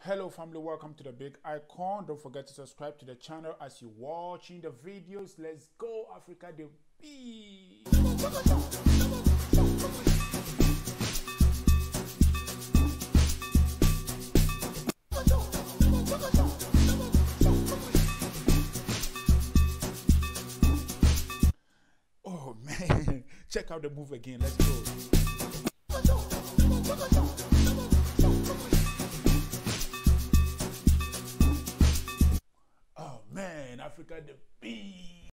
Hello family, welcome to the big icon. Don't forget to subscribe to the channel as you're watching the videos. Let's go Africa the beat. Oh man, check out the move again. Let's go.